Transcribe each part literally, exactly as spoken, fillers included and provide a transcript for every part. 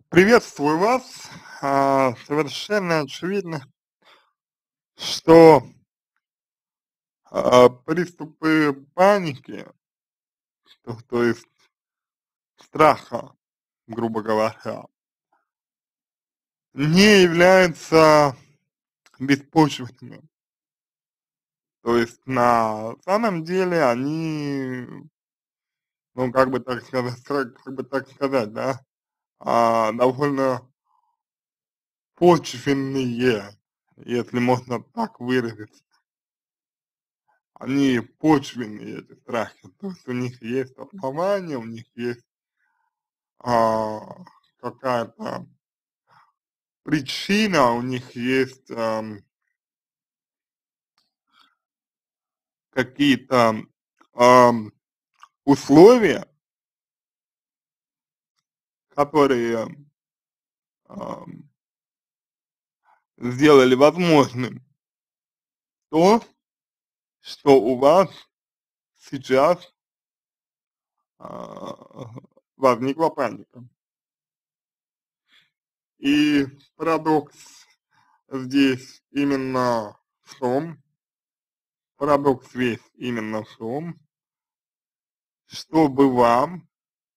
Приветствую вас. А, совершенно очевидно, что а, приступы паники, то, то есть страха, грубо говоря, не являются беспочвенными. То есть на самом деле они, ну как бы так сказать, как бы так сказать, да, а, довольно почвенные, если можно так выразиться. Они почвенные, эти страхи, то есть у них есть основания, у них есть а, какая-то причина, у них есть ам, какие-то ам, условия, которые ам, сделали возможным то, что у вас сейчас а, возникла паника. И парадокс здесь именно в том, парадокс весь именно в том, чтобы вам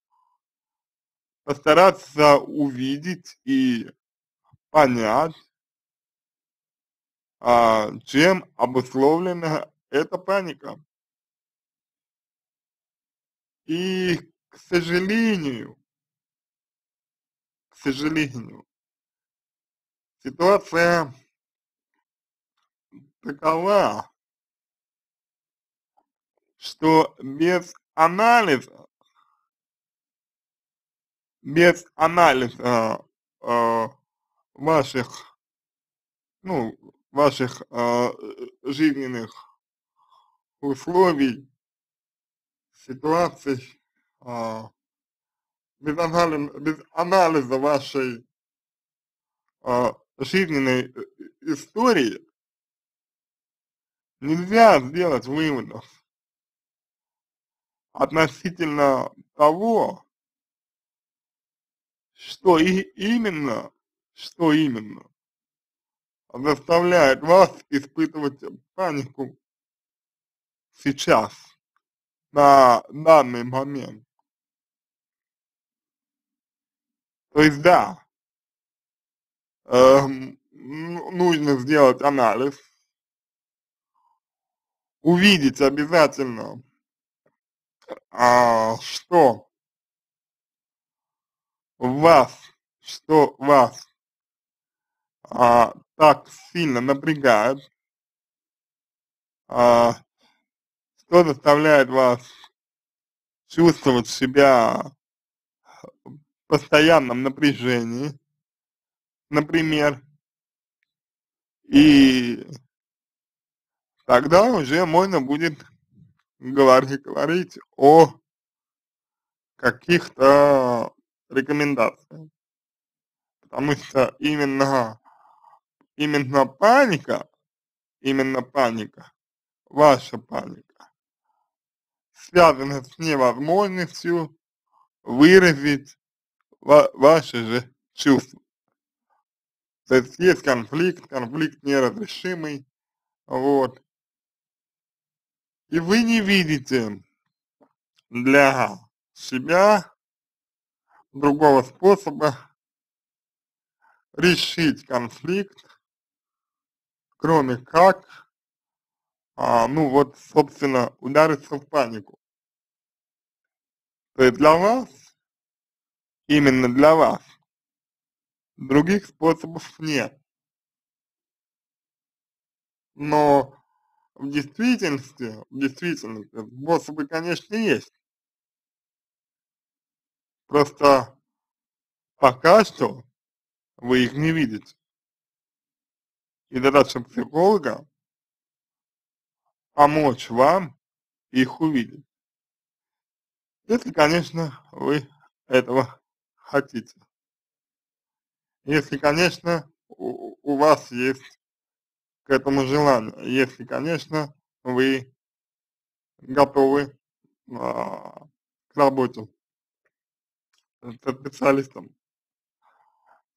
постараться увидеть и понять, а, чем обусловлена эта паника. И, к сожалению, к сожалению, ситуация такова, что без анализа, без анализа а, ваших, ну, ваших а, жизненных условий, ситуаций, а, без анализа, без анализа вашей а, жизненной э, истории нельзя сделать выводов относительно того, что и именно, что именно заставляет вас испытывать панику сейчас, на данный момент. То есть да, эм, ну, нужно сделать анализ, увидеть обязательно, а, что вас, что вас а, так сильно напрягает, а, что заставляет вас чувствовать себя в постоянном напряжении, например, и тогда уже можно будет говорить, говорить о каких-то рекомендациях, потому что именно, именно паника, именно паника, ваша паника, связана с невозможностью выразить ва ваши же чувства. То есть есть конфликт, конфликт неразрешимый, вот, и вы не видите для себя другого способа решить конфликт, кроме как, а, ну вот, собственно, удариться в панику. То есть для вас, именно для вас, других способов нет. Но в действительности, в действительности способы, конечно, есть. Просто пока что вы их не видите. И задача психолога — помочь вам их увидеть. Если, конечно, вы этого хотите. Если, конечно, у, у вас есть к этому желание. Если, конечно, вы готовы а, к работе со специалистом.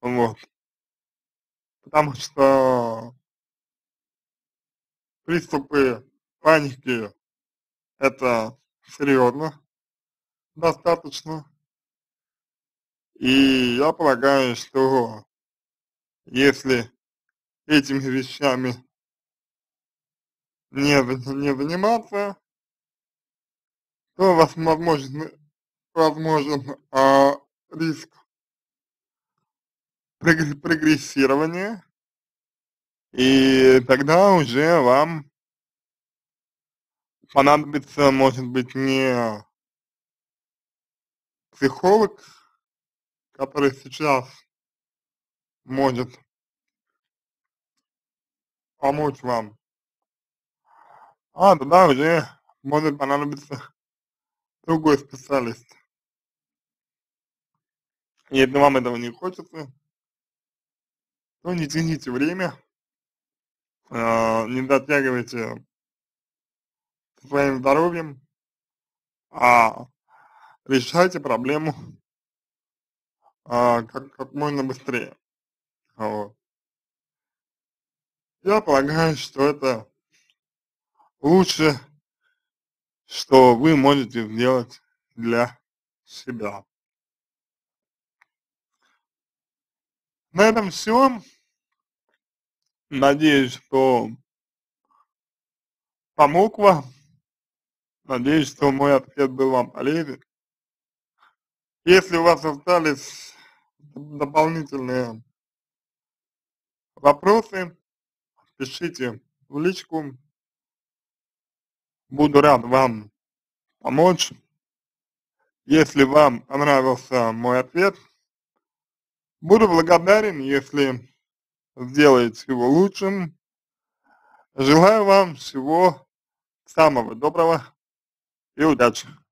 Вот. Потому что приступы паники — это серьезно достаточно. И я полагаю, что если этими вещами не за не заниматься, то вас возможно возможен, а, риск прогре прогрессирования, и тогда уже вам понадобится, может быть, не психолог, который сейчас может помочь вам, а тогда уже может понадобиться другой специалист. И если вам этого не хочется, то не тяните время, а, не затягивайте со своим здоровьем, а решайте проблему, а, как как можно быстрее. Вот. Я полагаю, что это лучше, что вы можете сделать для себя. На этом всё. Надеюсь, что помог вам. Надеюсь, что мой ответ был вам полезен. Если у вас остались дополнительные вопросы, пишите в личку. Буду рад вам помочь. Если вам понравился мой ответ, буду благодарен, если сделаете его лучшим. Желаю вам всего самого доброго и удачи!